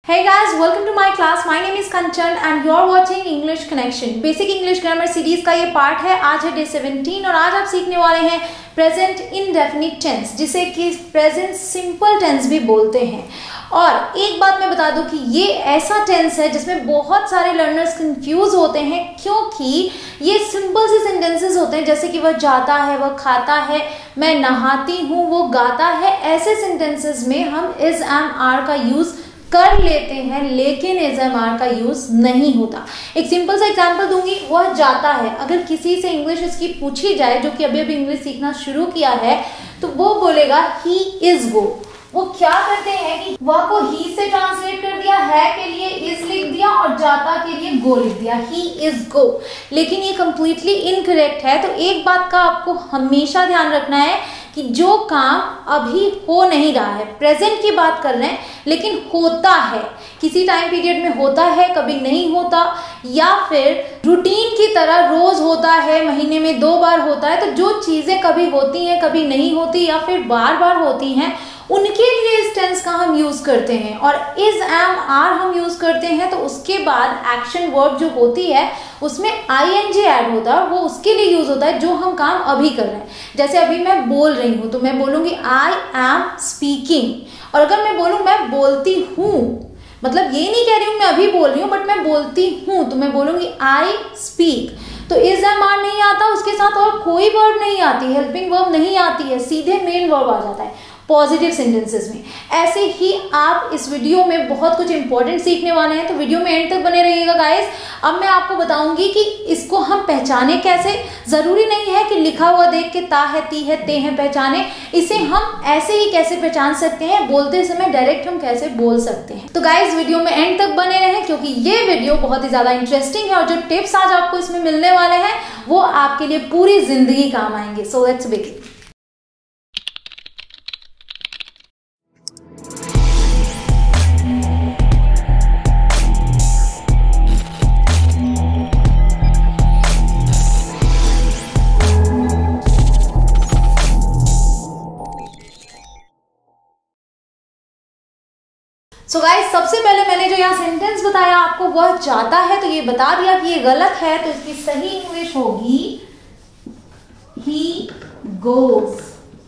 Hey guys, welcome to my class. My name is Kanchan and you're watching English Connection. Basic English Grammar series का ये part है. आज है day 17 और आज आप सीखने वाले हैं प्रेजेंट इंडेफिनिट टेंस, जिसे कि प्रेजेंट सिंपल टेंस भी बोलते हैं. और एक बात मैं बता दूं कि ये ऐसा टेंस है जिसमें बहुत सारे लर्नर्स कंफ्यूज होते हैं, क्योंकि ये सिंपल से सेंटेंसेस होते हैं, जैसे कि वह जाता है, वह खाता है, मैं नहाती हूँ, वो गाता है. ऐसे सेंटेंसेस में हम इज एम आर का यूज कर लेते हैं, लेकिन इज एम आर का यूज नहीं होता. एक सिंपल सा एग्जांपल दूंगी. वह जाता है, अगर किसी से इंग्लिश इसकी पूछी जाए जो कि अभी अभी इंग्लिश सीखना शुरू किया है, तो वो बोलेगा ही इज गो. वो क्या करते हैं कि वह को ही से ट्रांसलेट कर दिया, है के लिए इज लिख दिया और जाता के लिए गो लिख दिया, ही इज गो. लेकिन ये कंप्लीटली इनकरेक्ट है. तो एक बात का आपको हमेशा ध्यान रखना है कि जो काम अभी हो नहीं रहा है, प्रेजेंट की बात कर रहे हैं, लेकिन होता है, किसी टाइम पीरियड में होता है, कभी नहीं होता, या फिर रूटीन की तरह रोज होता है, महीने में 2 बार होता है. तो जो चीजें कभी होती हैं, कभी नहीं होती, या फिर बार बार होती हैं, उनके लिए इस टेंस का हम यूज करते हैं. और इज एम आर हम यूज करते हैं तो उसके बाद एक्शन वर्ब जो होती है उसमें आईएनजी ऐड होता है, वो उसके लिए यूज होता है जो हम काम अभी कर रहे हैं. जैसे अभी मैं बोल रही हूं तो मैं बोलूंगी आई एम स्पीकिंग. और अगर मैं बोलूं मैं बोलती हूं, मतलब ये नहीं कह रही हूं मैं अभी बोल रही हूं, बट मैं बोलती हूं, तो मैं बोलूंगी आई स्पीक. तो इज एम आर नहीं आता, उसके साथ और कोई वर्ब नहीं आती, हेल्पिंग वर्ब नहीं आती है, सीधे मेन वर्ब आ जाता है पॉजिटिव सेंटेंसेस में. ऐसे ही आप इस वीडियो में बहुत कुछ इंपॉर्टेंट सीखने वाले हैं, तो वीडियो में एंड तक बने रहिएगा गाइस. अब मैं आपको बताऊंगी कि इसको हम पहचाने कैसे. जरूरी नहीं है कि लिखा हुआ देख के ता है, ती है, ते हैं पहचाने. इसे हम ऐसे ही कैसे पहचान सकते हैं, बोलते समय डायरेक्ट हम कैसे बोल सकते हैं. तो गाइस वीडियो में एंड तक बने रहें, क्योंकि ये वीडियो बहुत ही ज्यादा इंटरेस्टिंग है और जो टिप्स आज आपको इसमें मिलने वाले हैं वो आपके लिए पूरी जिंदगी काम आएंगे. So let's begin. So guys, सबसे पहले मैंने जो यहाँ सेंटेंस बताया आपको, वह जाता है, तो ये बता दिया कि ये गलत है, तो इसकी सही इंग्लिश होगी ही गोज.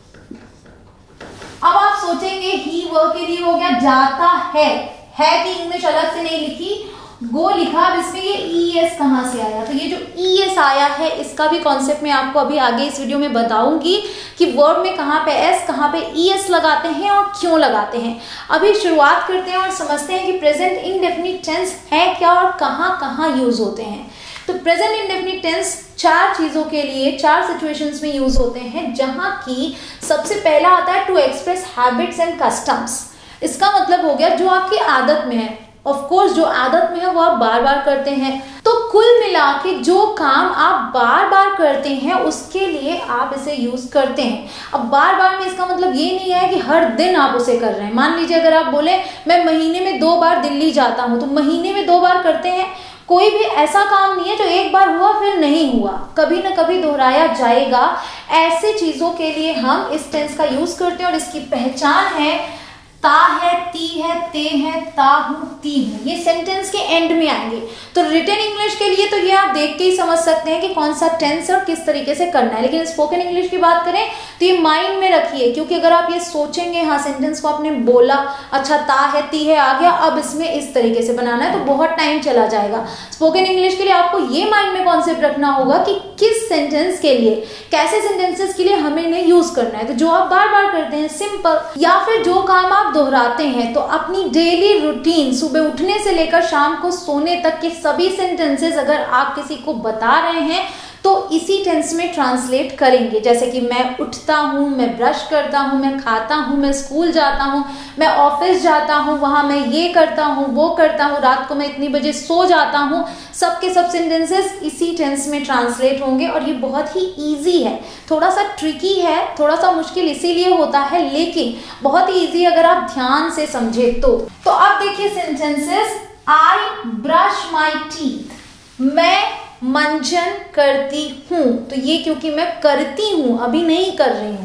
अब आप सोचेंगे ही वो के लिए हो गया, जाता है की इंग्लिश अलग से नहीं लिखी, गो लिखा. अब इसमें ये ईएस कहां से आया, तो ये जो ईएस आया है इसका भी कॉन्सेप्ट मैं आपको अभी आगे इस वीडियो में बताऊंगी कि वर्ब में कहां पे एस, कहां पे ईएस लगाते हैं और क्यों लगाते हैं. अभी शुरुआत करते हैं और समझते हैं कि प्रेजेंट इंडेफिनिट टेंस है क्या और कहां कहां यूज होते हैं. तो प्रेजेंट इंडेफिनिट टेंस 4 चीजों के लिए, 4 सिचुएशंस में यूज होते हैं, जहां की सबसे पहला आता है to express habits and customs. इसका मतलब हो गया जो आपकी आदत में है. ऑफ कोर्स जो आदत में है वो आप बार बार करते हैं, तो कुल मिला के जो काम आप बार बार करते हैं उसके लिए आप इसे यूज करते हैं. अब बार बार में इसका मतलब ये नहीं है कि हर दिन आप उसे कर रहे हैं. मान लीजिए अगर आप बोले मैं महीने में 2 बार दिल्ली जाता हूं, तो महीने में 2 बार करते हैं. कोई भी ऐसा काम नहीं है जो एक बार हुआ फिर नहीं हुआ, कभी ना कभी दोहराया जाएगा. ऐसे चीजों के लिए हम इस टेंस का यूज करते हैं और इसकी पहचान है ता है, ती है, ते है, ता हूं, ती हूं. ये सेंटेंस के एंड में आएंगे. तो रिटन इंग्लिश के लिए तो ये आप देख के ही समझ सकते हैं कि कौन सा टेंस और किस तरीके से करना है. लेकिन स्पोकन इंग्लिश की बात करें तो ये माइंड में रखिए, क्योंकि अगर आप ये सोचेंगे हाँ सेंटेंस को आपने बोला, अच्छा ता है, ती है आ गया, अब इसमें इस तरीके से बनाना है, तो बहुत टाइम चला जाएगा. स्पोकन इंग्लिश के लिए आपको ये माइंड में कॉन्सेप्ट रखना होगा कि किस सेंटेंस के लिए, कैसे सेंटेंसेस के लिए हमें इन्हें यूज करना है. तो जो आप बार बार करते हैं सिंपल, या फिर जो काम आप दोहराते हैं, तो अपनी डेली रूटीन सुबह उठने से लेकर शाम को सोने तक के सभी सेंटेंसेस अगर आप किसी को बता रहे हैं तो इसी टेंस में ट्रांसलेट करेंगे. जैसे कि मैं उठता हूँ, मैं ब्रश करता हूँ, मैं खाता हूँ, मैं स्कूल जाता हूँ, मैं ऑफिस जाता हूँ, वहां मैं ये करता हूँ, वो करता हूँ, रात को मैं इतनी बजे सो जाता हूँ. सब के सब सेंटेंसेस इसी टेंस में ट्रांसलेट होंगे. और ये बहुत ही ईजी है, थोड़ा सा ट्रिकी है, थोड़ा सा मुश्किल इसीलिए होता है, लेकिन बहुत ही ईजी अगर आप ध्यान से समझे तो. अब देखिए sentences. I brush my teeth, मैं मंजन करती हूं. तो ये क्योंकि मैं करती हूं, अभी नहीं कर रही हूं.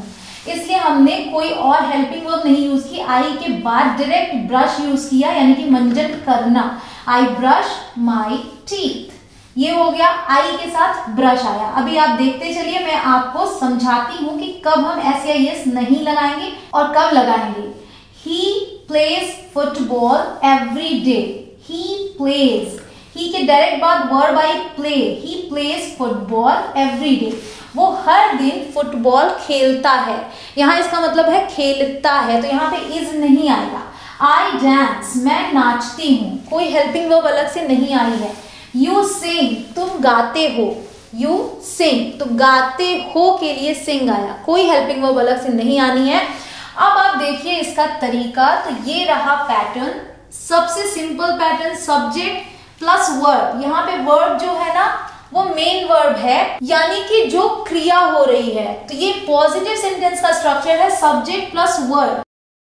इसलिए हमने कोई और हेल्पिंग वर्ब नहीं यूज की, आई के बाद डायरेक्ट ब्रश यूज किया, यानी कि मंजन करना। आई ब्रश माई टीथ, ये हो गया, आई के साथ ब्रश आया। अभी आप देखते चलिए, मैं आपको समझाती हूं कि कब हम एस या यस नहीं लगाएंगे और कब लगाएंगे। He plays football every day, he plays, he के डायरेक्ट बाद verb I play, he plays football every day, वो हर दिन फुटबॉल खेलता है। यहाँ इसका मतलब है खेलता है, तो यहाँ पे इज नहीं आएगा। आई डांस, मैं नाचती हूँ, कोई हेल्पिंग वर्ब अलग से नहीं आई है। यू सिंग, तुम गाते हो, यू सिंग, तो गाते हो के लिए सिंग आया, कोई हेल्पिंग वर्ब अलग से नहीं आनी है। अब आप देखिए इसका तरीका, तो ये रहा पैटर्न, सबसे simple pattern, subject plus verb. यहाँ पे वर्ब जो है ना वो मेन वर्ब है, यानी कि जो क्रिया हो रही है। तो ये पॉजिटिव सेंटेंस का स्ट्रक्चर है, सब्जेक्ट प्लस वर्ब,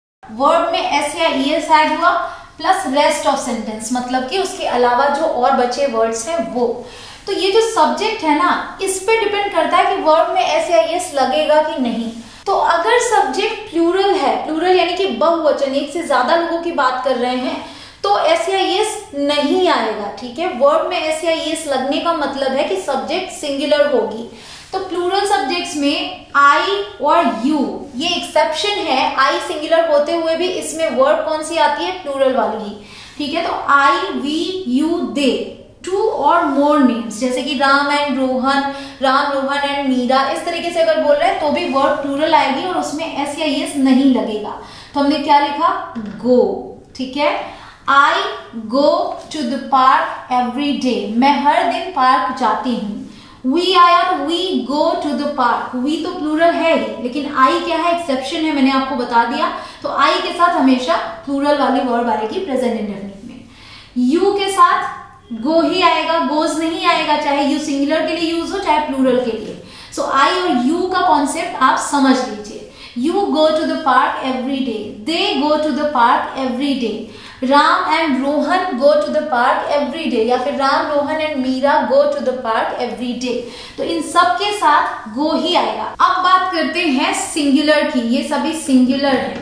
वर्ब में एस या ईएस ऐड हुआ प्लस रेस्ट ऑफ सेंटेंस, मतलब कि उसके अलावा जो और बचे वर्ड्स हैं वो। तो ये जो सब्जेक्ट है ना, इस पे डिपेंड करता है कि वर्ब में एस या ईएस लगेगा कि नहीं। तो अगर सब्जेक्ट प्लूरल है, प्लूरल यानी कि बहुवचन, एक से ज्यादा लोगों की बात कर रहे हैं, तो एस या यस नहीं आएगा, ठीक है। वर्ब में एस या यस लगने का मतलब है कि सब्जेक्ट सिंगुलर होगी। तो प्लूरल सब्जेक्ट्स में आई और यू, ये एक्सेप्शन है, आई सिंगुलर होते हुए भी इसमें वर्ब कौन सी आती है, प्लूरल वाली ही, ठीक है। तो I, we, you, they, two और मोर नेम्स, जैसे कि राम एंड रोहन, राम, रोहन एंड मीरा, इस तरीके से अगर बोल रहे हैं तो भी वर्ब प्लूरल आएगी और उसमें एस या यस नहीं लगेगा। तो हमने क्या लिखा, गो, ठीक है। I go to the park every day, मैं हर दिन पार्क जाती हूँ। वी आया तो we go to the park, we तो प्लूरल है ही, लेकिन आई क्या है, एक्सेप्शन है, मैंने आपको बता दिया। तो आई के साथ हमेशा प्लूरल वाली वर्ब आएगी प्रेजेंट इंडेफिनिट में। यू के साथ गो ही आएगा, गोज नहीं आएगा, चाहे यू सिंगुलर के लिए यूज हो चाहे प्लूरल के लिए। सो आई और यू का कॉन्सेप्ट आप समझ लीजिए। You go to the park every day, they go to the park every day, Ram and Rohan go to the park every day, या फिर Ram, Rohan and Meera go to the park every day. तो इन सब के साथ गो ही आएगा। अब बात करते हैं सिंगुलर की, ये सभी सिंगुलर है,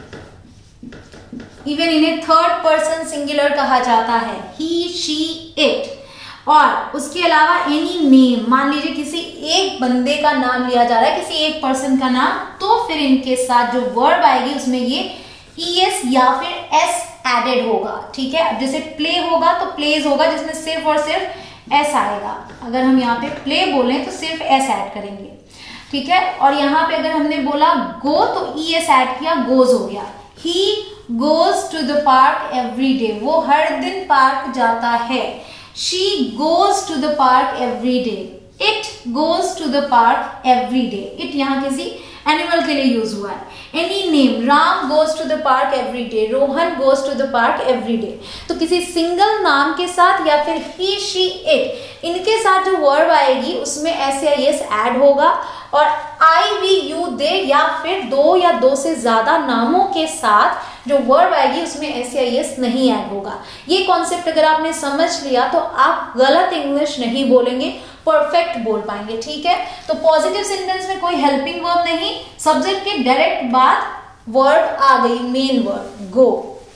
इवन इन्हें थर्ड पर्सन सिंगुलर कहा जाता है, ही, शी, इट। और उसके अलावा एनी नेम, मान लीजिए किसी एक बंदे का नाम लिया जा रहा है, किसी एक पर्सन का नाम, तो फिर इनके साथ जो वर्ब आएगी उसमें ये ईएस या फिर एस एडेड होगा, ठीक है। अब जैसे प्ले होगा तो प्लेज होगा, जिसमें सिर्फ और सिर्फ एस आएगा। अगर हम यहाँ पे प्ले बोलें तो सिर्फ एस ऐड करेंगे, ठीक है। और यहाँ पे अगर हमने बोला गो तो ई एस ऐड किया, गोज हो गया। He goes to the park every day, वो हर दिन पार्क जाता है। She goes to the park every day, it goes to the park every day. It यहाँ किसी एनिमल के लिए यूज हुआ है। Any name, Ram goes to the park every day, Rohan goes to the park every day. तो किसी single नाम के साथ या फिर ही, शी, इट, इनके साथ जो वर्ब आएगी उसमें एस या यस ऐड होगा। और आई, वी, यू, दे या फिर दो या दो से ज्यादा नामों के साथ जो वर्ब आएगी उसमें एस या यस नहीं ऐड होगा। ये कॉन्सेप्ट अगर आपने समझ लिया तो आप गलत इंग्लिश नहीं बोलेंगे, परफेक्ट बोल पाएंगे, ठीक है। तो पॉजिटिव सेंटेंस में कोई हेल्पिंग वर्ब नहीं, सब्जेक्ट के डायरेक्ट बाद वर्ब आ गई, मेन वर्ब गो।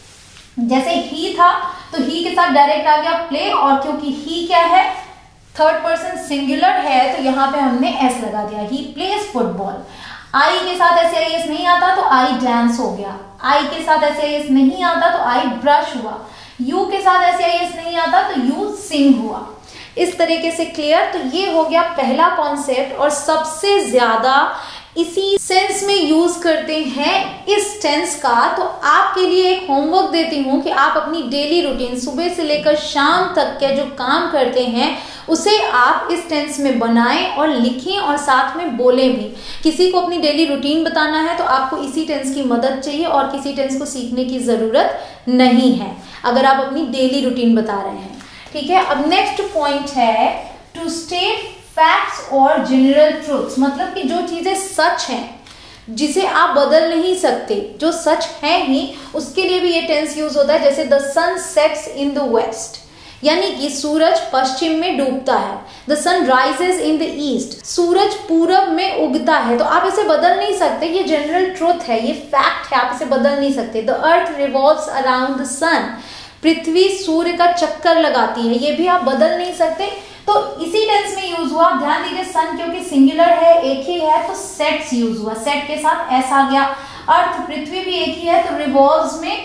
जैसे ही था तो ही के साथ डायरेक्ट आ गया प्ले, और क्योंकि ही क्या है, थर्ड पर्सन सिंगुलर है, तो यहाँ पे हमने एस लगा दिया, ही प्लेज फुटबॉल। आई के साथ एस या एस नहीं आता तो आई डांस हो गया। आई के साथ एस या एस नहीं आता तो आई ब्रश हुआ। यू के साथ एस या एस नहीं आता तो यू सिंग हुआ। इस तरीके से क्लियर। तो ये हो गया पहला कॉन्सेप्ट, और सबसे ज्यादा इसी सेंस में यूज करते हैं इस टेंस का। तो आपके लिए एक होमवर्क देती हूँ कि आप अपनी डेली रूटीन सुबह से लेकर शाम तक के जो काम करते हैं उसे आप इस टेंस में बनाएं और लिखें और साथ में बोलें भी। किसी को अपनी डेली रूटीन बताना है तो आपको इसी टेंस की मदद चाहिए और किसी टेंस को सीखने की जरूरत नहीं है अगर आप अपनी डेली रूटीन बता रहे हैं, ठीक है। अब नेक्स्ट पॉइंट है टू स्टेट फैक्ट्स और जनरल ट्रूथ्स, मतलब कि जो चीजें सच हैं जिसे आप बदल नहीं सकते, जो सच है ही, उसके लिए भी ये टेंस यूज होता है। जैसे the sun sets in the west, यानी कि सूरज पश्चिम में डूबता है। The sun rises in the east, सूरज पूरब में उगता है। तो आप इसे बदल नहीं सकते, ये जनरल ट्रुथ है, ये फैक्ट है, आप इसे बदल नहीं सकते। The earth revolves around the sun, पृथ्वी सूर्य का चक्कर लगाती है, ये भी आप बदल नहीं सकते। तो इसी टेंस में यूज हुआ। ध्यान दीजिए, सन क्योंकि सिंगुलर है, एक ही है, तो सेट्स यूज हुआ, सेट के साथ एस आ गया। अर्थ पृथ्वी भी एक ही है, तो रिवॉल्व्स में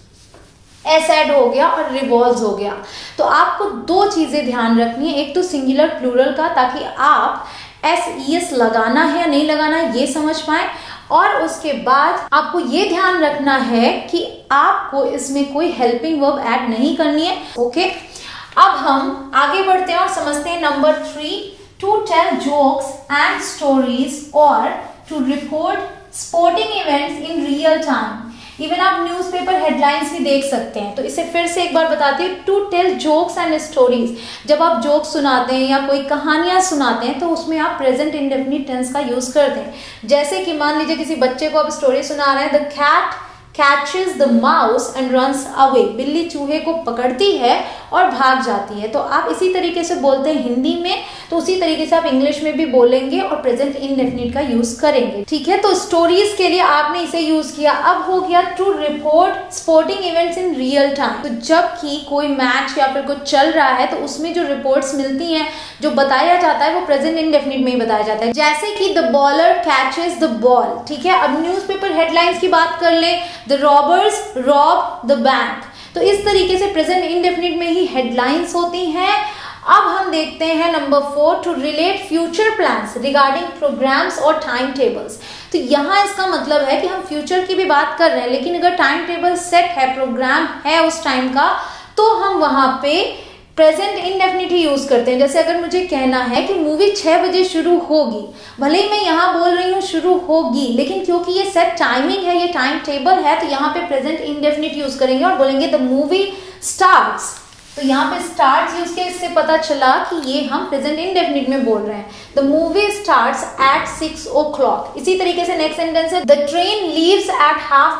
एस ऐड हो गया और रिवॉल्व्स हो गया। तो आपको दो चीजें ध्यान रखनी है, एक तो सिंगुलर प्लूरल का, ताकि आप एस लगाना है या नहीं लगाना है ये समझ पाए, और उसके बाद आपको ये ध्यान रखना है कि आपको इसमें कोई हेल्पिंग वर्ब ऐड नहीं करनी है। ओके, अब हम आगे बढ़ते हैं और समझते हैं number 3, to tell jokes and stories और to report sporting events in real time. Even आप न्यूज़पेपर हेडलाइंस भी देख सकते हैं। तो इसे फिर से एक बार बताती हूँ, to tell jokes and stories, जब आप जोक्स सुनाते हैं या कोई कहानियां सुनाते हैं तो उसमें आप प्रेजेंट इंडेफिनिट टेंस का यूज करते हैं। जैसे कि मान लीजिए किसी बच्चे को आप स्टोरी सुना रहे हैं, the cat catches the mouse and runs away, बिल्ली चूहे को पकड़ती है और भाग जाती है। तो आप इसी तरीके से बोलते हैं हिंदी में, तो उसी तरीके से आप इंग्लिश में भी बोलेंगे और प्रेजेंट इंडेफिनिट का यूज करेंगे। ठीक है, तो स्टोरीज के लिए आपने इसे यूज किया। अब हो गया to report sporting events in real time. तो जब कि कोई मैच या फिर कुछ चल रहा है तो उसमें जो रिपोर्ट्स मिलती हैं, जो बताया जाता है, वो प्रेजेंट इंडेफिनिट में ही बताया जाता है। जैसे कि the bowler catches the ball. ठीक है, अब न्यूज़पेपर हेडलाइंस की बात कर ले, the robbers rob the bank. तो इस तरीके से प्रेजेंट इंडेफिनिट में ही हेडलाइंस होती हैं। अब हम देखते हैं number 4, to relate future plans regarding programmes और टाइम टेबल्स। तो यहाँ इसका मतलब है कि हम फ्यूचर की भी बात कर रहे हैं, लेकिन अगर टाइम टेबल सेट है, प्रोग्राम है उस टाइम का, तो हम वहां पे प्रेजेंट इंडेफिनिट ही यूज करते हैं। जैसे अगर मुझे कहना है कि मूवी 6 बजे शुरू होगी, भले ही मैं यहाँ बोल रही हूँ शुरू होगी, लेकिन क्योंकि ये सेट टाइमिंग है, ये टाइम टेबल है, तो यहाँ पे प्रेजेंट इंडेफिनिट यूज करेंगे और बोलेंगे द मूवी स्टार्ट्स। तो यहाँ पे स्टार्ट्स यूज किया, इससे पता चला कि ये हम प्रेजेंट इंडेफिनिट में बोल रहे हैं। The movie starts at 6 o'clock। इसी तरीके से नेक्स्ट सेंटेंस है, द ट्रेन लीव्स एट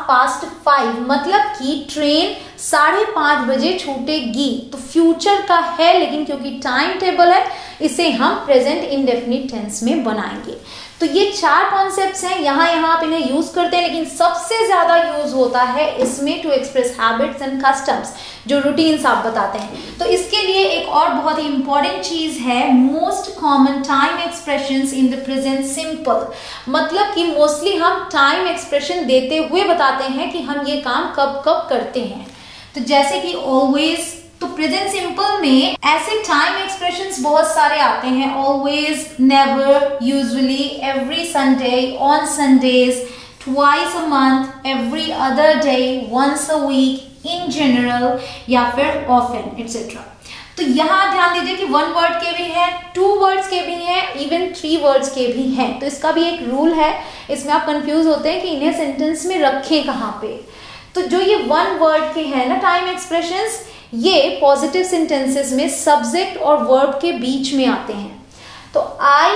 5:30, मतलब कि ट्रेन 5:30 बजे छूटेगी। तो फ्यूचर का है, लेकिन क्योंकि टाइम टेबल है, इसे हम प्रेजेंट इंडेफिनिट टेंस में बनाएंगे। तो ये 4 कॉन्सेप्ट्स हैं, यहाँ आप इन्हें यूज करते हैं, लेकिन सबसे ज्यादा यूज होता है इसमें to express habits and customs, जो रूटीन्स आप बताते हैं। तो इसके लिए एक और बहुत ही इंपॉर्टेंट चीज है, most common time expressions in the present simple. मतलब कि मोस्टली हम टाइम एक्सप्रेशन देते हुए बताते हैं कि हम ये काम कब कब करते हैं। तो जैसे कि ऑलवेज, तो प्रेजेंट सिंपल में ऐसे टाइम एक्सप्रेशंस बहुत सारे आते हैं, always, never, usually, every Sunday, on Sundays, twice a month, every other day, once a week, in general, या फिर ऑफन, एटसेट्रा। तो यहाँ ध्यान दीजिए कि 1 वर्ड के भी हैं, 2 वर्ड्स के भी हैं, इवन 3 वर्ड्स के भी हैं। तो इसका भी एक रूल है, इसमें आप कंफ्यूज होते हैं कि इन्हें सेंटेंस में रखें कहाँ पे। तो जो ये 1 वर्ड के हैं ना टाइम एक्सप्रेशंस, ये पॉजिटिव सेंटेंसेस में सब्जेक्ट और वर्ब के बीच में आते हैं। तो I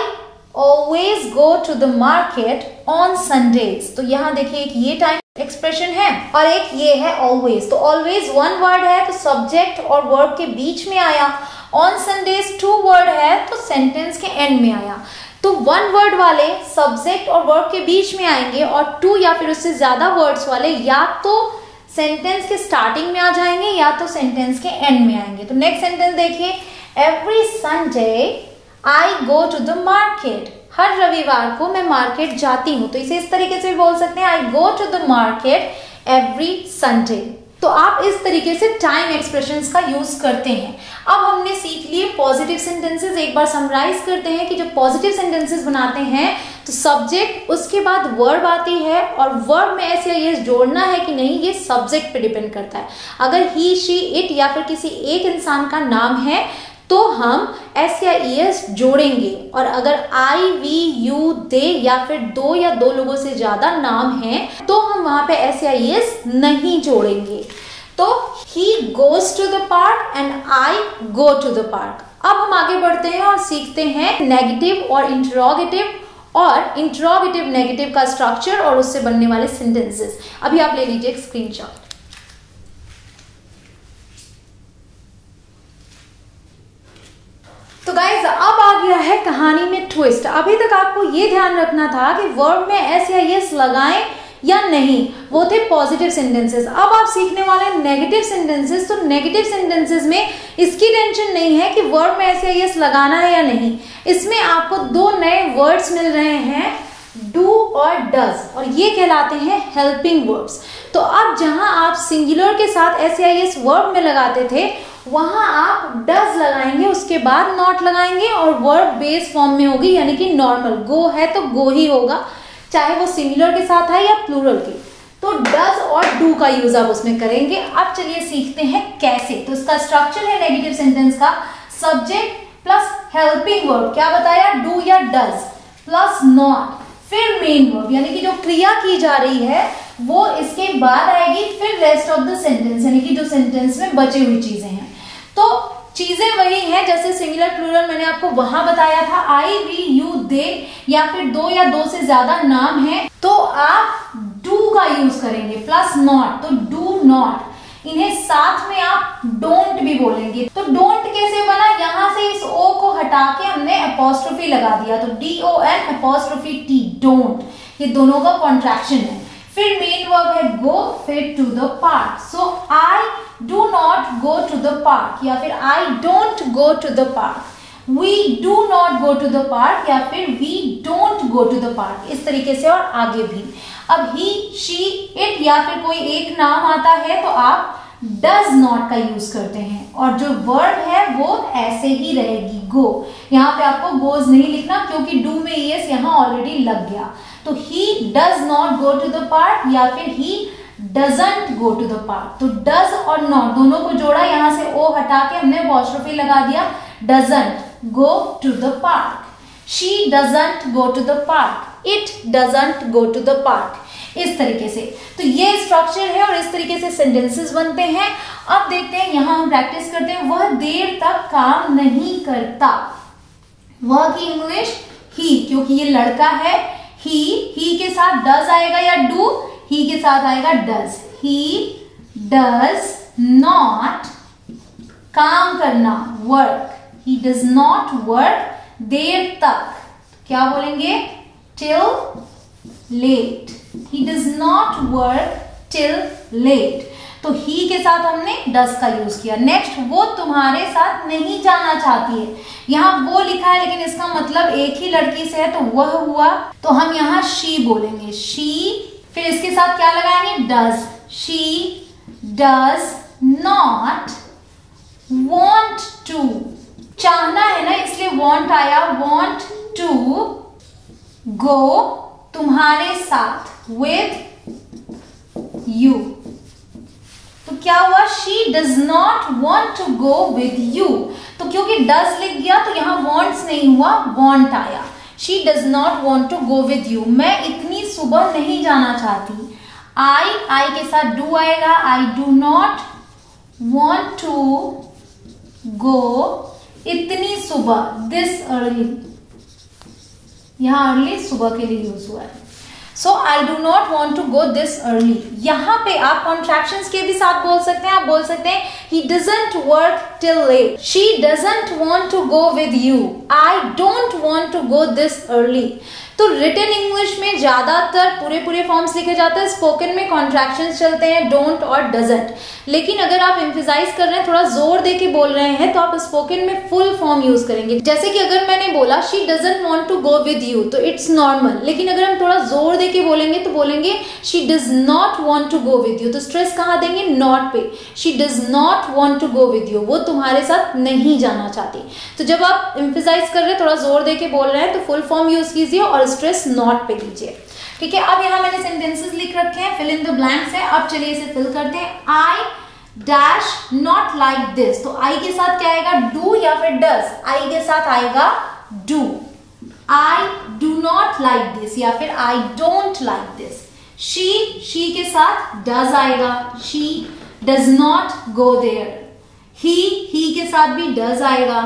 always go to the market on Sundays. तो यहाँ देखिए एक ये टाइम एक्सप्रेशन है और एक ये है ऑलवेज। तो ऑलवेज 1 वर्ड है, तो सब्जेक्ट और वर्ब के बीच में आया। ऑन संडेज 2 वर्ड है, तो सेंटेंस के एंड में आया। तो 1 वर्ड वाले सब्जेक्ट और वर्ब के बीच में आएंगे, और 2 या फिर उससे ज्यादा वर्ड्स वाले या तो सेंटेंस के स्टार्टिंग में आ जाएंगे या तो सेंटेंस के एंड में आएंगे। तो नेक्स्ट सेंटेंस देखिए, every Sunday I go to the market. हर रविवार को मैं मार्केट जाती हूँ। तो इसे इस तरीके से भी बोल सकते हैं, I go to the market every Sunday. तो आप इस तरीके से टाइम एक्सप्रेशंस का यूज करते हैं। अब हमने सीख लिए पॉजिटिव सेंटेंसेस। एक बार समराइज करते हैं कि जब पॉजिटिव सेंटेंसेस बनाते हैं तो सब्जेक्ट, उसके बाद वर्ब आती है, और वर्ब में एस या एस जोड़ना है कि नहीं ये सब्जेक्ट पे डिपेंड करता है। अगर ही, शी, इट या फिर किसी एक इंसान का नाम है तो हम एस या एस जोड़ेंगे, और अगर आई, वी, यू, दे या फिर 2 या 2 लोगों से ज्यादा नाम हैं तो हम वहां पे एस या एस नहीं जोड़ेंगे। तो he goes to the park and I go to the park. अब हम आगे बढ़ते हैं और सीखते हैं नेगेटिव और इंट्रोगेटिव नेगेटिव का स्ट्रक्चर और उससे बनने वाले सेंटेंसेस। अभी आप ले लीजिए एक स्क्रीनशॉट। कहानी में ट्विस्ट। अभी तक आपको ये ध्यान रखना था कि वर्ब में एस या यस लगाएं या नहीं, वो थे पॉजिटिव सेंटेंसेस। अब आप सीखने वाले नेगेटिव सेंटेंसेस। तो नेगेटिव सेंटेंसेस में इसकी टेंशन नहीं है कि वर्ब में एस या यस लगाना है या नहीं। इसमें आपको दो नए वर्ड्स मिल रहे हैं, डू और डज, और ये कहलाते हैं हेल्पिंग वर्ब्स। तो अब जहां आप सिंगुलर के साथ एस या यस वर्ब में लगाते थे, वहां आप डज लगाएंगे, उसके बाद नॉट लगाएंगे और वर्ब बेस फॉर्म में होगी, यानी कि नॉर्मल। गो है तो गो ही होगा, चाहे वो सिंगुलर के साथ है या प्लूरल के। तो डज और डू का यूज आप उसमें करेंगे। अब चलिए सीखते हैं कैसे। तो इसका स्ट्रक्चर है नेगेटिव सेंटेंस का, सब्जेक्ट प्लस हेल्पिंग वर्ब, क्या बताया, डू या डज, प्लस नॉट, फिर मेन वर्ब, यानी कि जो क्रिया की जा रही है वो इसके बाद आएगी, फिर रेस्ट ऑफ द सेंटेंस, यानी कि जो सेंटेंस में बची हुई चीजें हैं। तो चीजें वही हैं जैसे सिंगुलर प्लूरल मैंने आपको वहां बताया था, आई वी यू दे, या फिर दो या दो से ज्यादा नाम है तो आप डू का यूज करेंगे, प्लस नॉट, तो डू नॉट। इन्हें साथ में आप डोंट भी बोलेंगे। तो डोंट कैसे बना, यहां से इस ओ को हटा के हमने अपोस्ट्रोफी लगा दिया, तो DON अपोस्ट्रोफी T, डोंट। ये दोनों का कॉन्ट्रैक्शन है। फिर मेन वर्ब है गो, फिर to the park. So I do not go to the park, या फिर I don't go to the park. We do not go to the park, या फिर we don't go to the park. इस तरीके से और आगे भी। अब ही, शी, इट या फिर कोई एक नाम आता है तो आप डज नॉट का यूज करते हैं, और जो वर्ब है वो ऐसे ही रहेगी, गो। यहाँ पे आपको गोज नहीं लिखना क्योंकि डू में यस यहाँ ऑलरेडी लग गया। तो he does not go to the park, या फिर he doesn't go to the park. तो डज और नॉट दोनों को जोड़ा, यहां से ओ हटा के हमने अपॉस्ट्रोफी लगा दिया, doesn't go to the park, she doesn't go to the park, it doesn't go to the park. इस तरीके से तो ये स्ट्रक्चर है और इस तरीके से सेंटेंसेस बनते हैं। अब देखते हैं, यहां हम प्रैक्टिस करते हैं, वह देर तक काम नहीं करता। वह की इंग्लिश ही, क्योंकि ये लड़का है। ही के साथ डज आएगा या डू, ही के साथ आएगा डज। ही डज नॉट, काम करना, work, he does not work देर तक, क्या बोलेंगे, till late. He does not work till late. तो ही के साथ हमने डज का यूज किया। नेक्स्ट, वो तुम्हारे साथ नहीं जाना चाहती है। यहाँ वो लिखा है लेकिन इसका मतलब एक ही लड़की से है तो वह हुआ, तो हम यहाँ शी बोलेंगे, शी। फिर इसके साथ क्या लगाएंगे, does. She does not want to, चाहना है ना इसलिए want आया, want to go तुम्हारे साथ, with you। तो क्या हुआ, she does not want to go with you। तो क्योंकि does लिख गया तो यहां wants नहीं हुआ, want आया। she does not want to go with you, मैं इतनी सुबह नहीं जाना चाहती। I के साथ do आएगा, I do not want to go इतनी सुबह, this early, यहां अर्ली सुबह के लिए यूज हुआ है। So I do not want to go this early. यहां पे आप कॉन्ट्रैक्शंस के भी साथ बोल सकते हैं। आप बोल सकते हैं he doesn't work till late, she doesn't want to go with you, I don't want to go this early। तो रिटन इंग्लिश में ज्यादातर पूरे फॉर्म्स लिखे जाते हैं, स्पोकन में कॉन्ट्रैक्शंस चलते हैं, डोंट और डजंट। लेकिन अगर आप एम्फेसाइज कर रहे हैं, थोड़ा जोर दे के बोल रहे हैं, तो आप स्पोकन में फुल फॉर्म यूज करेंगे। जैसे कि अगर मैंने बोला she doesn't want to go with you, तो इट्स नॉर्मल। लेकिन अगर हम थोड़ा जोर दे के बोलेंगे तो बोलेंगे she does not want to go with you. तो स्ट्रेस कहाँ देंगे, नॉट पे। She does not want to go with you, वो तुम्हारे साथ नहीं जाना चाहती। तो जब आप एम्फेसाइज कर रहे हैं, थोड़ा जोर दे के बोल रहे हैं, तो फुल फॉर्म यूज कीजिए और स्ट्रेस नॉट पे दीजिए। ठीक है, अब यहाँ मैंने सेंटेंसेस लिख रखे हैं, फिल इन द ब्लैंक्स है। अब चलिए इसे फिल करते हैं। I dash not like this, तो आई के साथ क्या आएगा, डू या फिर डज। आई के साथ आएगा do. I do not like this या फिर I don't like this. She के साथ डज आएगा, she does not go there. He के साथ भी डज आएगा,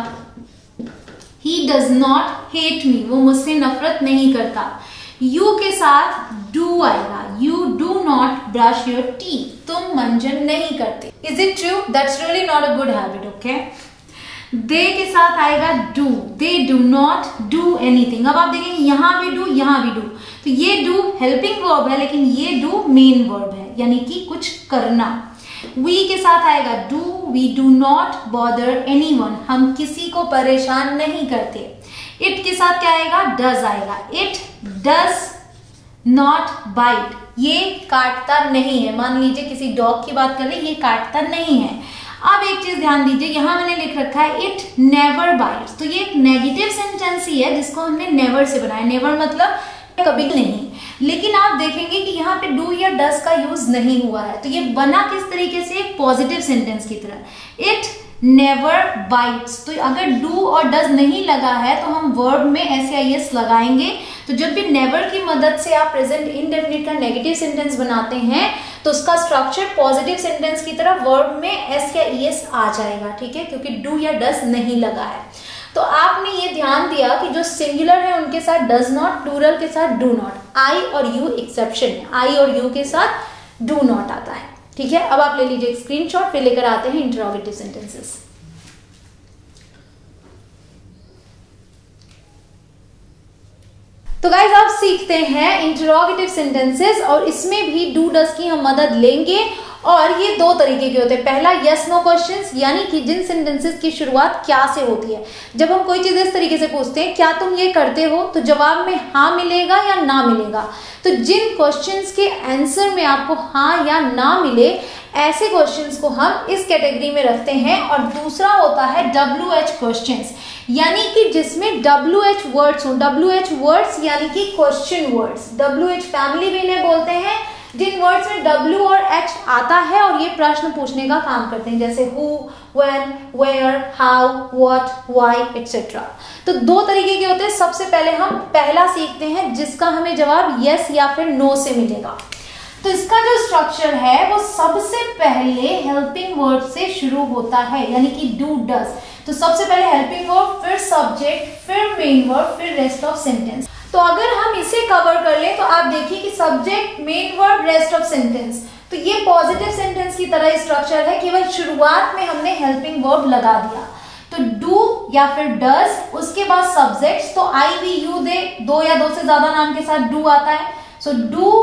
he does not hate me, वो मुझसे नफरत नहीं करता। you के साथ do आएगा, you do not brush your teeth, तुम मंजन नहीं करते। is it true? that's really not a good habit, okay? दे के साथ आएगा do, they do not do anything. अब आप देखेंगे यहां भी डू, यहां भी डू, तो ये डू हेल्पिंग वर्ब है, लेकिन ये डू मेन वर्ब है, यानी कि कुछ करना। वी के साथ आएगा do, we do not bother anyone, हम किसी को परेशान नहीं करते। इट के साथ क्या आएगा, डज आएगा, इट डज नॉट बाइट, ये काटता नहीं है। मान लीजिए किसी डॉग की बात कर रहे हैं, ये काटता नहीं है। अब एक चीज ध्यान दीजिए, यहां मैंने लिख रखा है इट नेवर बाइट्स, तो ये एक नेगेटिव सेंटेंस ही है जिसको हमने नेवर से बनाया। नेवर मतलब कभी नहीं, लेकिन आप देखेंगे कि यहाँ पे डू या डस का यूज नहीं हुआ है, तो ये बना किस तरीके से, एक पॉजिटिव सेंटेंस की तरह। इट नेवर बाइट्स, तो अगर डू और डज नहीं लगा है तो हम वर्ब में एस लगाएंगे। तो जब भी नेवर की मदद से आप प्रेजेंट इंडेफिनिट का नेगेटिव सेंटेंस बनाते हैं तो उसका स्ट्रक्चर पॉजिटिव सेंटेंस की तरह वर्ब में एस आ जाएगा, ठीक है, क्योंकि डू या डज नहीं लगा है। तो आपने ये ध्यान दिया कि जो सिंगुलर है उनके साथ डज नॉट, प्लूरल के साथ डू नॉट। आई और यू एक्सेप्शन है, आई और यू के साथ डू नॉट आता है, ठीक है। अब आप ले लीजिए एक स्क्रीनशॉट, फिर लेकर आते हैं इंटरोगेटिव सेंटेंसेस। तो गाइज आप सीखते हैं इंटरोगेटिव सेंटेंसेस, और इसमें भी डू डज की हम मदद लेंगे। और ये दो तरीके के होते हैं। पहला यस नो क्वेश्चंस, यानी कि जिन सेंटेंसेस की शुरुआत क्या से होती है। जब हम कोई चीज इस तरीके से पूछते हैं क्या तुम ये करते हो, तो जवाब में हाँ मिलेगा या ना मिलेगा। तो जिन क्वेश्चंस के आंसर में आपको हाँ या ना मिले, ऐसे क्वेश्चंस को हम इस कैटेगरी में रखते हैं। और दूसरा होता है WH क्वेश्चंस, यानी कि जिसमें WH वर्ड्स हो। WH वर्ड्स यानी कि क्वेश्चन वर्ड्स, WH फैमिली भी इन्हें बोलते हैं, जिन वर्ड्स में W और H आता है और ये प्रश्न पूछने का काम करते हैं, जैसे who, when, where, how, what, why, etc. तो दो तरीके के होते हैं। सबसे पहले हम पहला सीखते हैं जिसका हमें जवाब यस या फिर नो से मिलेगा। तो इसका जो स्ट्रक्चर है वो सबसे पहले हेल्पिंग वर्ब से शुरू होता है, यानी कि डू डज। तो सबसे पहले हेल्पिंग वर्ब, फिर सब्जेक्ट, फिर मेन वर्ब, फिर रेस्ट ऑफ सेंटेंस। तो अगर हम इसे कवर कर लें तो आप देखिए कि subject, main verb, rest of sentence, तो ये पॉजिटिव सेंटेंस की तरह स्ट्रक्चर है, केवल शुरुआत में हमने हेल्पिंग वर्ब लगा दिया। तो डू या फिर डज, उसके बाद सब्जेक्ट्स, तो आई, वी, यू, दे, दो या दो से ज्यादा नाम के साथ डू आता है। So do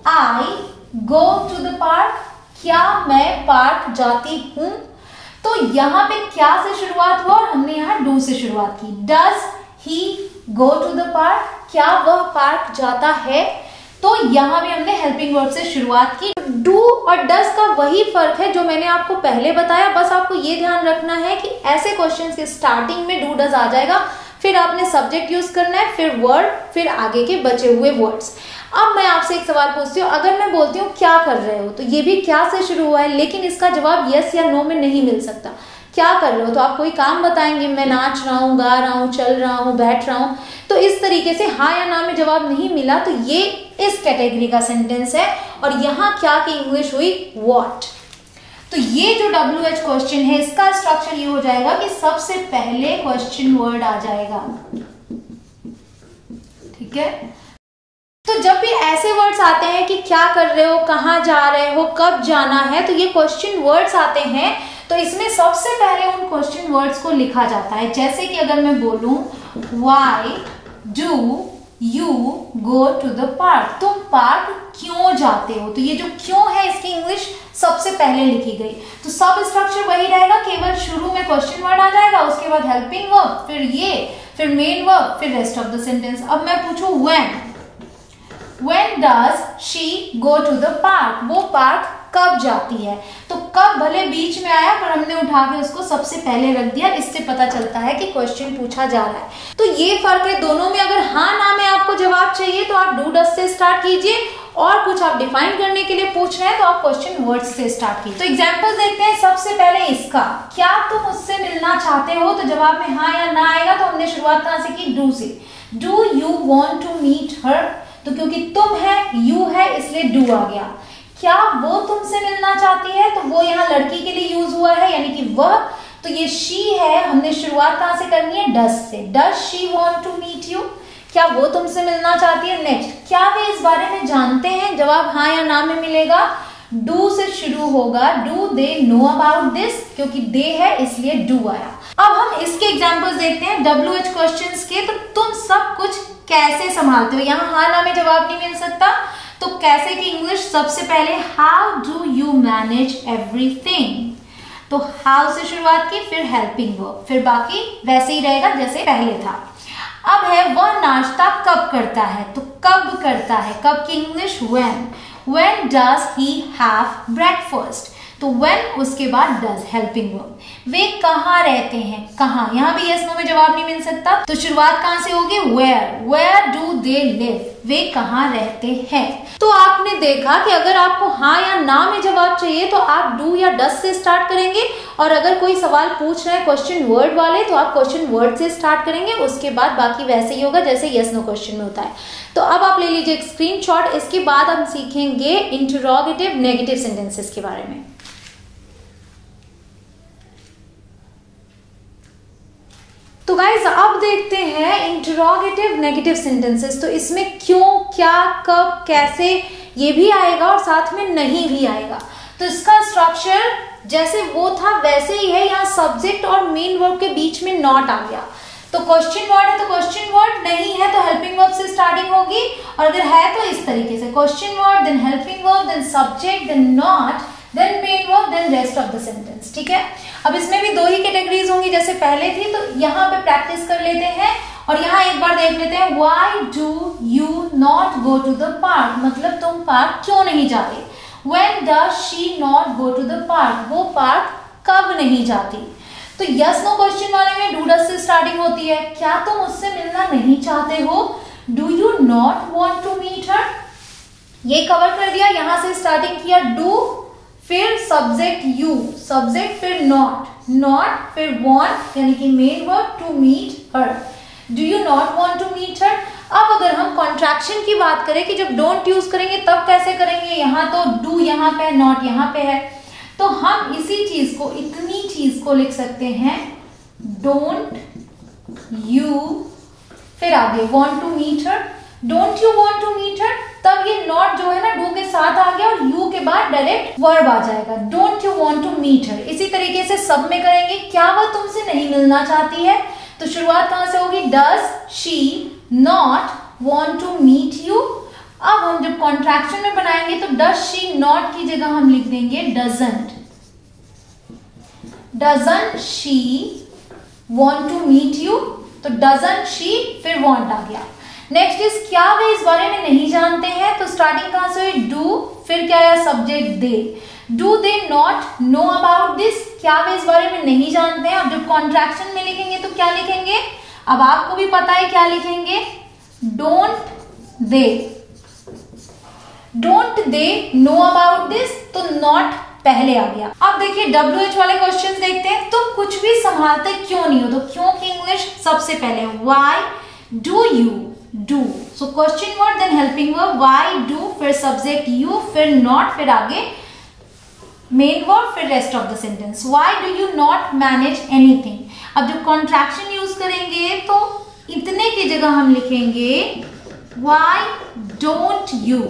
I go to the park, क्या मैं पार्क जाती हूं। तो यहाँ पे क्या से शुरुआत हुआ और हमने यहाँ डू से शुरुआत की। Does he go to the park, क्या वह पार्क जाता है। तो यहाँ भी हमने हेल्पिंग वर्ब से शुरुआत की। डू और डज का वही फर्क है जो मैंने आपको पहले बताया, बस आपको ये ध्यान रखना है कि ऐसे क्वेश्चंस के स्टार्टिंग में डू डज आ जाएगा, फिर आपने सब्जेक्ट यूज करना है, फिर वर्ड, फिर आगे के बचे हुए वर्ड्स। अब मैं आपसे एक सवाल पूछती हूँ, अगर मैं बोलती हूँ क्या कर रहे हो, तो ये भी क्या से शुरू हुआ है, लेकिन इसका जवाब यस या नो में नहीं मिल सकता। क्या कर रहे हो, तो आप कोई काम बताएंगे, मैं नाच रहा हूँ, गा रहा हूँ, चल रहा हूँ, बैठ रहा हूँ। तो इस तरीके से हाँ या ना में जवाब नहीं मिला, तो ये इस कैटेगरी का सेंटेंस है। और यहाँ क्या की इंग्लिश हुई, व्हाट। तो ये जो WH क्वेश्चन है, इसका स्ट्रक्चर ये हो जाएगा कि सबसे पहले क्वेश्चन वर्ड आ जाएगा, ठीक है। तो जब भी ऐसे वर्ड्स आते हैं कि क्या कर रहे हो, कहाँ जा रहे हो, कब जाना है, तो ये क्वेश्चन वर्ड्स आते हैं। तो इसमें सबसे पहले उन क्वेश्चन वर्ड्स को लिखा जाता है। जैसे कि अगर मैं बोलूं why do you go to the park, तुम पार्क क्यों जाते हो, तो ये जो क्यों है इसकी इंग्लिश सबसे पहले लिखी गई। तो सब स्ट्रक्चर वही रहेगा, केवल शुरू में क्वेश्चन वर्ड आ जाएगा, उसके बाद हेल्पिंग वर्ब, फिर ये, फिर मेन वर्ब, फिर रेस्ट ऑफ द सेंटेंस। अब मैं पूछूं when does she go to the park, वो पार्क कब जाती है। तो कब भले बीच में आया, पर हमने उठा के उसको सबसे पहले रख दिया, इससे पता चलता है कि क्वेश्चन पूछा जा रहा है। तो ये फर्क है दोनों में। अगर हाँ ना में आपको जवाब चाहिए तो आप डू डज से स्टार्ट कीजिए, और कुछ आप डिफाइन करने के लिए पूछ रहे हैं तो आप क्वेश्चन वर्ड्स से स्टार्ट कीजिए। तो एग्जांपल देखते हैं। सबसे पहले इसका, क्या तुम उससे मिलना चाहते हो, तो जवाब में हाँ या ना आएगा। तो हमने शुरुआत कहां से की, डू से। Do you want to meet her, तो क्योंकि तुम है, यू है, इसलिए डू आ गया। क्या वो तुमसे मिलना चाहती है, तो वो यहाँ लड़की के लिए यूज हुआ है, यानी कि वह। तो ये शी है, हमने शुरुआत कहां से करनी है, डज से। Does she want to meet you, क्या वो तुमसे मिलना चाहती है। नेक्स्ट, क्या वे इस बारे में जानते हैं, जवाब हाँ या ना में मिलेगा। डू से शुरू होगा, do they know about this, क्योंकि दे है इसलिए डू आया। अब हम इसके एग्जांपल्स देखते हैं WH क्वेश्चंस के। तो तुम सब कुछ कैसे संभालते हो, यहाँ हाँ ना में जवाब नहीं मिल सकता, तो कैसे की इंग्लिश सबसे पहले how do you manage everything, तो हाउ से शुरुआत की, फिर हेल्पिंग वर्ब, फिर बाकी वैसे ही रहेगा जैसे पहले था। अब है वह नाश्ता कब करता है, तो कब करता है, कब की English when does he have breakfast, तो व्हेन उसके बाद डज हेल्पिंग वर्ब। वे कहाँ रहते हैं, कहाँ, यहाँ भी यस नो में जवाब नहीं मिल सकता, तो शुरुआत कहाँ से होगी, वेयर डू दे लिव, वे कहाँ रहते हैं। तो आपने देखा कि अगर आपको हाँ या ना में जवाब चाहिए तो आप डू या डस से स्टार्ट करेंगे, और अगर कोई सवाल पूछ रहे हैं क्वेश्चन वर्ड वाले तो आप क्वेश्चन वर्ड से स्टार्ट करेंगे, उसके बाद बाकी वैसे ही होगा जैसे यस नो क्वेश्चन में होता है। तो अब आप ले लीजिए एक स्क्रीनशॉट, इसके बाद हम सीखेंगे इंटरोगेटिव नेगेटिव सेंटेंसेस के बारे में। तो गाइज अब देखते हैं इंटरोगेटिव नेगेटिव सेंटेंसेस। तो इसमें क्यों, क्या, कब, कैसे ये भी आएगा और साथ में नहीं भी आएगा। तो इसका स्ट्रक्चर जैसे वो था वैसे ही है, यहाँ सब्जेक्ट और मेन वर्ब के बीच में नॉट आ गया। तो क्वेश्चन वर्ड है तो क्वेश्चन वर्ड, नहीं है तो हेल्पिंग वर्ब से स्टार्टिंग होगी, और अगर है तो इस तरीके से question word, then helping verb, then subject, then not, then main verb, then rest of the sentence. ठीक है, अब इसमें भी दो ही कैटेगरीज होंगी जैसे पहले थी, तो यहाँ पे प्रैक्टिस कर लेते हैं और यहाँ एक बार देख लेते हैं। Why do you not go to the park, मतलब तुम पार्क क्यों नहीं जाते। When does she not go to the park, वो पार्क कब नहीं जाती। तो यस नो क्वेश्चन वाले में डू डज से स्टार्टिंग होती है, क्या तुम उससे मिलना नहीं चाहते हो, do you not want to meet her, ये कवर कर दिया। यहाँ से स्टार्टिंग किया डू, फिर सब्जेक्ट यू, सब्जेक्ट फिर नॉट, नॉट फिर वांट यानी कि main verb to meet her, do you not want to meet her. अब अगर हम कॉन्ट्रैक्शन की बात करें कि जब डोंट यूज करेंगे तब कैसे करेंगे, यहाँ तो डू यहाँ पे है, नॉट यहाँ पे है, तो हम इसी चीज को, इतनी चीज को लिख सकते हैं डोंट यू, फिर आगे want to meet her, don't you want to meet her, तब ये नॉट जो है ना डू के साथ आ गया और यू के बाद डायरेक्ट वर्ब आ जाएगा, don't you want to meet her. इसी तरीके से सब में करेंगे, क्या वह तुमसे नहीं मिलना चाहती है, तो शुरुआत कहां से होगी, does she not want to meet you. अब हम जब कॉन्ट्रैक्शन में बनाएंगे तो डज शी नॉट की जगह हम लिख देंगे doesn't, doesn't she want to meet you, तो डजंट शी फिर वांट आ गया। नेक्स्ट इज क्या वे इस बारे में नहीं जानते हैं, तो स्टार्टिंग कहां से हुई डू, फिर क्या आया subject they, do they not know about this, क्या वे इस बारे में नहीं जानते हैं। अब जब कॉन्ट्रैक्शन में लिखेंगे तो क्या लिखेंगे, अब आपको भी पता है क्या लिखेंगे, don't they, don't they know about this, तो नॉट पहले आ गया। अब देखिए WH वाले क्वेश्चंस देखते हैं। तो कुछ भी संभालते क्यों नहीं हो, तो क्यों की इंग्लिश सबसे पहले why do you do, so question word then helping verb, why do फिर सब्जेक्ट यू फिर नॉट फिर आगे मेन वर्ब फिर rest of the sentence. Why do you not manage anything. अब जब कॉन्ट्रैक्शन यूज करेंगे तो इतने की जगह हम लिखेंगे why don't you,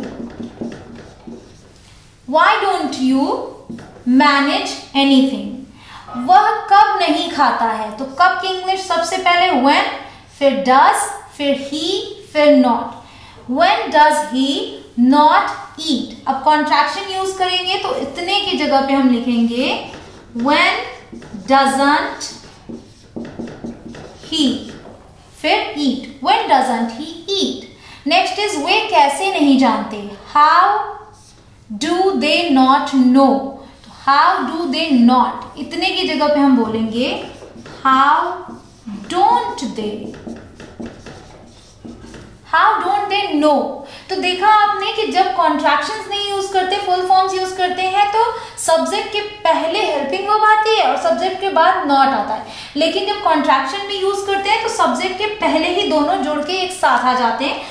why don't you manage anything. वह कब नहीं खाता है, तो कब की इंग्लिश सबसे पहले व्हेन, फिर डज, फिर ही, फिर not. When does he not eat. अब कॉन्ट्रैक्शन यूज करेंगे तो इतने की जगह पे हम लिखेंगे व्हेन डजंट ही, फिर eat, when doesn't he eat. Next is वे कैसे नहीं जानते, how do they not know, how do they not, इतने की जगह पे हम बोलेंगे how don't they, how don't they know. तो देखा आपने कि जब कॉन्ट्रैक्शंस नहीं यूज करते, फुल फॉर्म्स यूज करते हैं तो सब्जेक्ट के पहले हेल्पिंग वर्ब आती है और सब्जेक्ट के बाद नॉट आता है। लेकिन जब कॉन्ट्रैक्शन भी यूज करते हैं तो सब्जेक्ट के पहले ही दोनों जुड़ के एक साथ आ जाते हैं,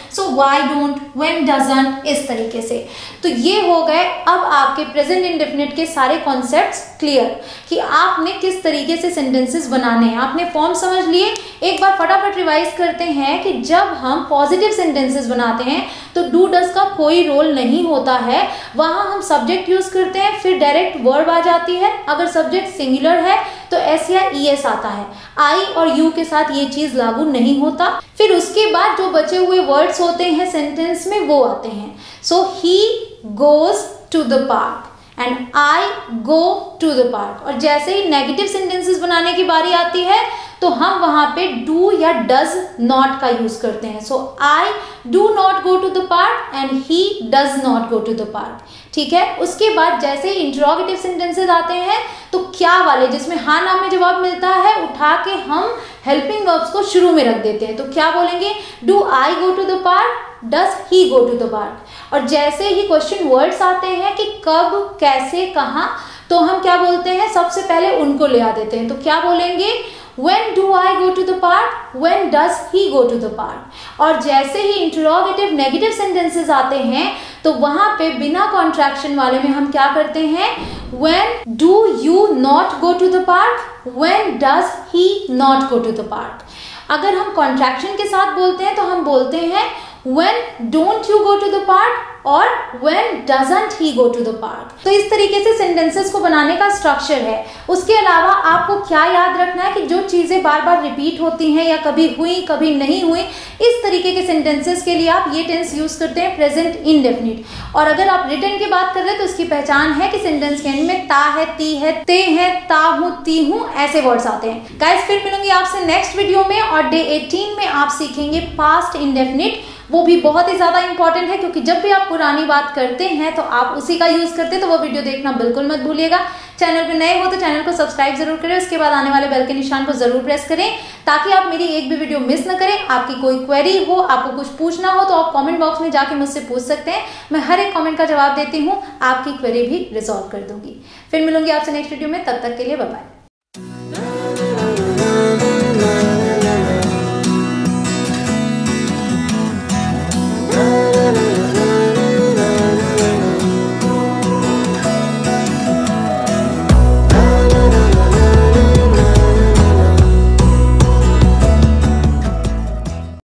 so why don't, when doesn't, इस तरीके से। तो ये हो गए अब आपके प्रेजेंट इंडेफिनिट के सारे कॉन्सेप्ट्स क्लियर कि आपने किस तरीके से सेंटेंसेस बनाने हैं। आपने फॉर्म समझ लिए। एक बार फटाफट रिवाइज करते हैं कि जब हम पॉजिटिव सेंटेंसेस बनाते हैं तो डू डज का कोई रोल नहीं होता है, वहां हम सब्जेक्ट यूज करते हैं, फिर डायरेक्ट वर्ब आ जाती है। अगर सब्जेक्ट सिंगुलर है तो एस या ईएस आता है। आई और यू के साथ ये चीज लागू नहीं होता। फिर उसके बाद जो बचे हुए वर्ड्स होते हैं सेंटेंस में वो आते हैं। So he goes to the park and I go to the park. और जैसे ही नेगेटिव सेंटेंसेस बनाने की बारी आती है तो हम वहां पे डू या डज नॉट का यूज करते हैं। So I do not go to the park and he does not go to the park. ठीक है। उसके बाद जैसे ही इंटरोगेटिव सेंटेंसेस आते हैं तो क्या वाले, जिसमें हाँ ना में जवाब मिलता है, उठा के हम हेल्पिंग वर्ब्स को शुरू में रख देते हैं। तो क्या बोलेंगे, do I go to the park, does he go to the park. और जैसे ही क्वेश्चन वर्ड्स आते हैं कि कब, कैसे, कहाँ, तो हम क्या बोलते हैं, सबसे पहले उनको ले आ देते हैं। तो क्या बोलेंगे, when do I go to the park, when does he go to the park। और जैसे ही इंटरोगेटिव नेगेटिव सेंटेंसेस आते हैं तो वहां पे बिना कॉन्ट्रैक्शन वाले में हम क्या करते हैं, when do you not go to the park, when does he not go to the park। अगर हम कॉन्ट्रैक्शन के साथ बोलते हैं तो हम बोलते हैं when don't you go to the park और when doesn't he go to the park। तो इस तरीके से सेंटेंसेस को बनाने का स्ट्रक्चर है। उसके अलावा आपको क्या याद रखना है कि जो चीजें बार बार रिपीट होती हैं या कभी हुई कभी नहीं हुई, इस तरीके के सेंटेंसेस के लिए आप ये टेंस यूज करते हैं, प्रेजेंट इंडेफिनिट। और अगर आप रिटर्न की बात कर रहे हैं तो उसकी पहचान है कि सेंटेंस के एंड में ता है, ती है, ते है, ता हूं, ती हूं, ऐसे वर्ड्स आते हैं। गाइस फिर मिलूंगी आपसे नेक्स्ट वीडियो में और डे 18 में आप सीखेंगे पास्ट इंडेफिनिट। वो भी बहुत ही ज्यादा इंपॉर्टेंट है क्योंकि जब भी आप पुरानी बात करते हैं तो आप उसी का यूज करते हैं। तो वो वीडियो देखना बिल्कुल मत भूलिएगा। चैनल पे नए हो तो चैनल को सब्सक्राइब जरूर करें, उसके बाद आने वाले बेल के निशान को जरूर प्रेस करें ताकि आप मेरी एक भी वीडियो मिस न करें। आपकी कोई क्वेरी हो, आपको कुछ पूछना हो तो आप कमेंट बॉक्स में जाके मुझसे पूछ सकते हैं। मैं हर एक कमेंट का जवाब देती हूँ, आपकी क्वेरी भी रिजॉल्व कर दूंगी। फिर मिलूंगी आपसे नेक्स्ट वीडियो में, तब तक के लिए बाय बाय।